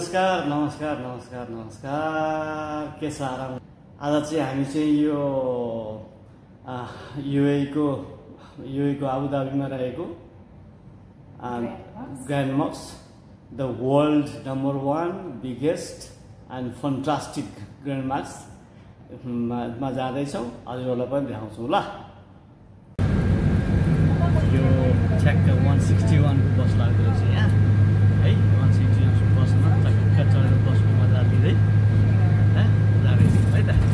नमस्कार नमस्कार नमस्कार नमस्कार के छ आराम आज चाहिँ हामी चाहिँ यो युएको आबुधाबीमा रहेको grand mosque the world number 1 biggest and fantastic grand mosque मा जाँदैछौँ। हजुरहरूलाई पनि देखाउँछौँ ल। यो ठ्याक्क 161 को बस लाग्दो रहेछ यहाँ है। 161 को बसमा चक्क चढेर बसको मजा लिँदै जाँदैछौँ है त।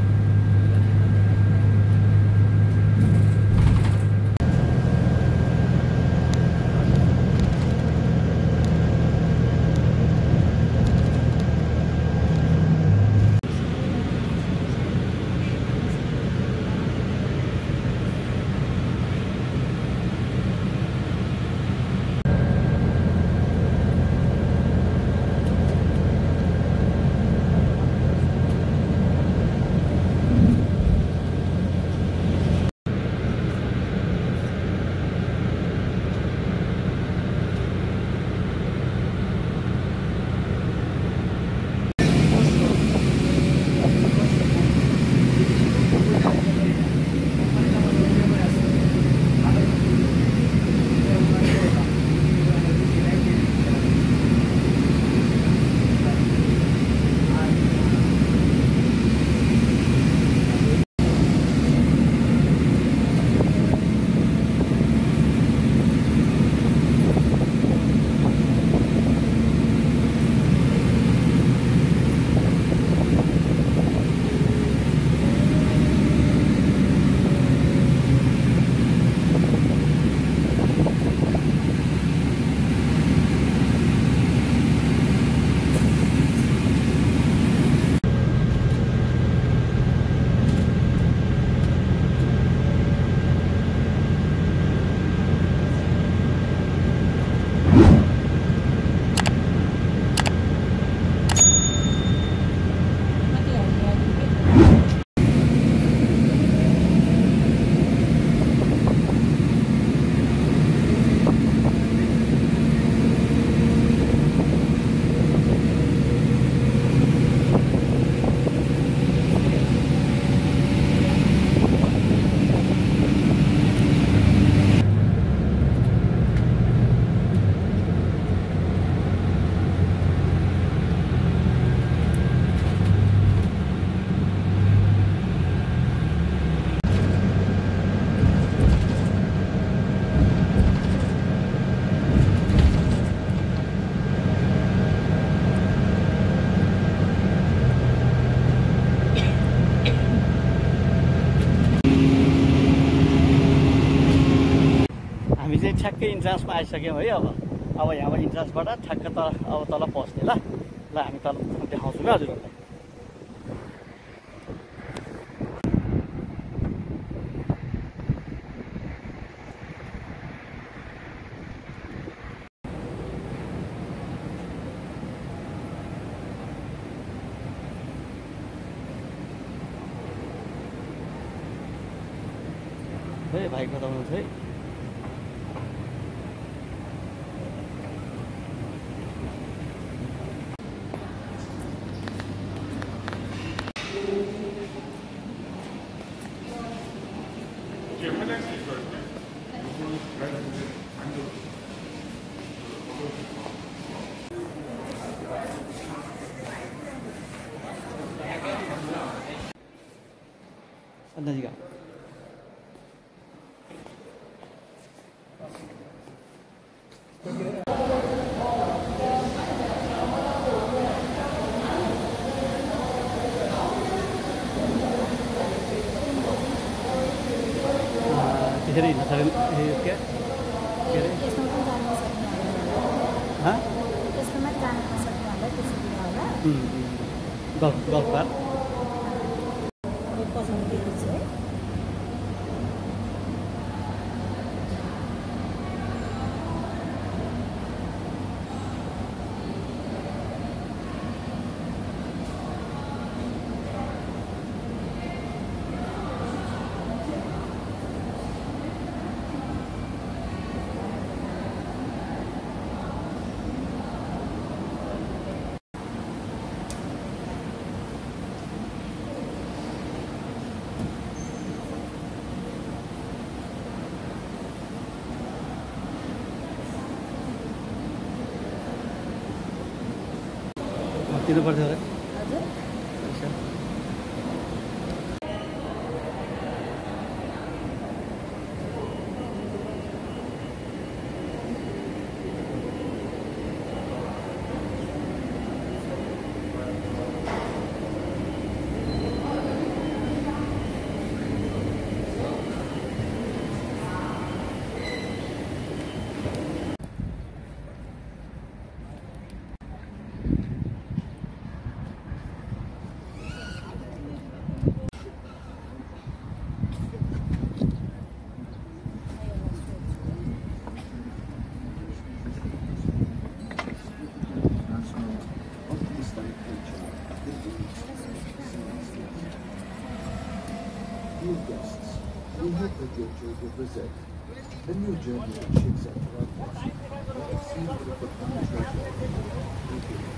ठ्याक्कै इन्ट्रान्समा आइसक्यौँ है। अब यहाँबाट इन्ट्रान्सबाट ठ्याक्क तल पस्ने ल हामी तल देखाउँछौँ है हजुरहरूलाई। भाइ कता हुनुहुन्छ है? अंदर जी का त्यसरी हिँड्न सक्यो के अरे गल्फ पार्क तिर्नु पर्थ्यो होला हजुर Dear guests, we hope that you enjoyed your visit. The new journey at Sheikh Zayed Mosque. You have seen the profound treasure. Thank you.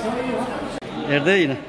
हेर्दै न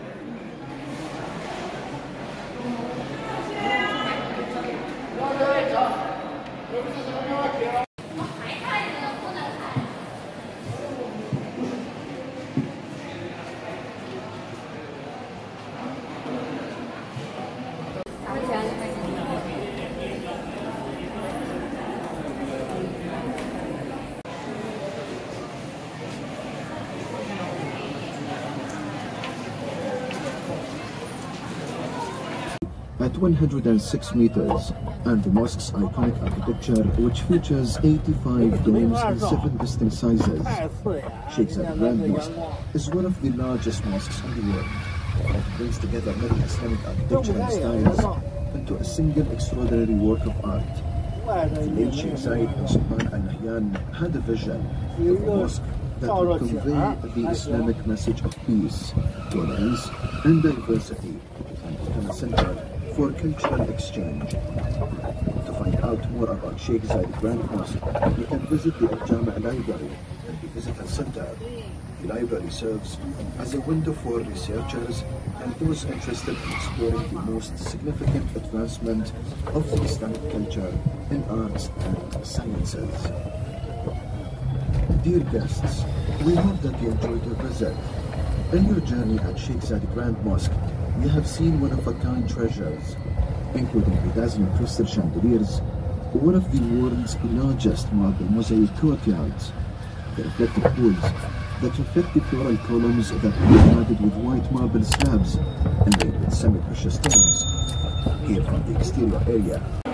At 106 meters, and the mosque's iconic architecture, which features 85 domes in 7 distinct sizes, Sheikh Zayed Grand Mosque is one of the largest mosques in the world. It brings together many Islamic architectural styles into a single extraordinary work of art. The late Sheikh Zayed bin Sultan Al Nahyan had a vision of a mosque that would convey the Islamic message of peace, tolerance, and diversity, and become a center for cultural exchange. To find out more about Sheikh Zayed Grand Mosque, you can visit the Al-Jama' Library and the Visitor Center. The library serves as a window for researchers and those interested in exploring the most significant advancement of the Islamic culture in arts and sciences. Dear guests, we hope that you enjoyed your visit. In your journey at Sheikh Zayed Grand Mosque, you have seen one-of-a-kind treasures, including the dazzling crystal chandeliers, one of the world's largest marble mosaic courtyards, the reflective pools that reflect the floral columns that are added with white marble slabs and made with semi-precious stones. Here from the exterior area,